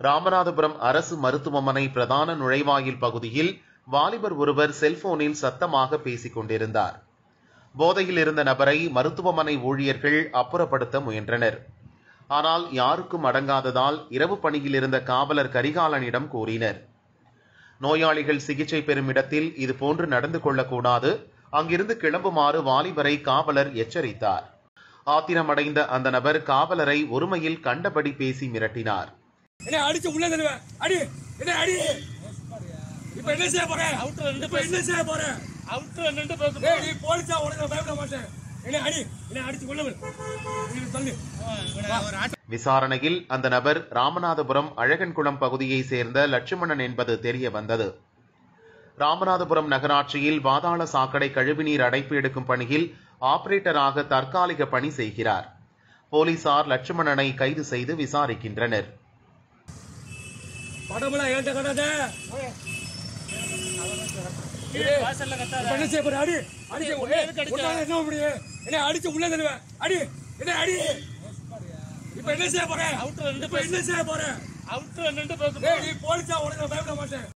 ராமநாதபுரம் அரசு மருத்துவமனை பிரதான நுழைவாயில் பகுதியில் வாலிபர் ஒருவர் செல்போனில் சத்தமாக பேசிக் கொண்டிருந்தார். போதையில் இருந்த நபரை மருத்துவமனை ஊழியர்கள் அப்புறப்படுத்த முயன்றனர். ஆனால் யாருக்கும் அடங்காததால் இரவு பணியில் இருந்த காவலர் கரிகாலனிடம் கூறினர். நோயாளிகள் சிகிச்சை பெறும் இடத்தில் இதுபோன்று நடந்து கொள்ளக்கூடாது, அங்கிருந்து கிளம்புமாறு வாலிபரை காவலர் எச்சரித்தார். ஆத்திரமடைந்த அந்த நபர் காவலரை ஒருமையில் கண்டபடி பேசி மிரட்டினார். விசாரணையில் அந்த நபர் ராமநாதபுரம் அழகன்குளம் பகுதியை சேர்ந்த லட்சுமணன் என்பது தெரிய வந்தது. ராமநாதபுரம் நகராட்சியில் பாதாள சாக்கடை கழிவுநீர் அடைப்பு எடுக்கும் பணியில் ஆபரேட்டராக தற்காலிக பணி செய்கிறார். போலீசார் லட்சுமணனை கைது செய்து விசாரிக்கின்றனர். போலீஸா